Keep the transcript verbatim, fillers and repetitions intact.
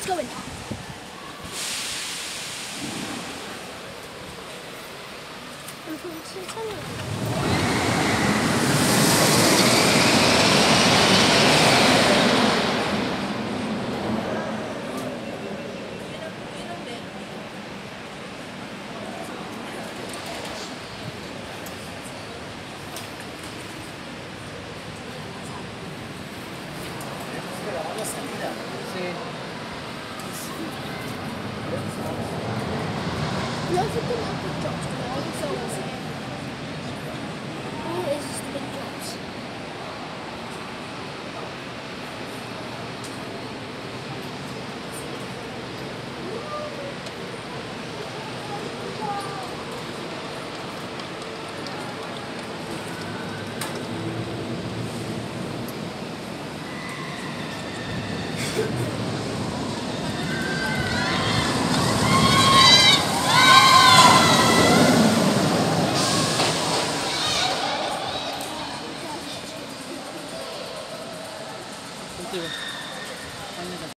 let's go in. I'm going to tell you. Look at the little drops, they're all so easy. All it is is the big drops. Thank you.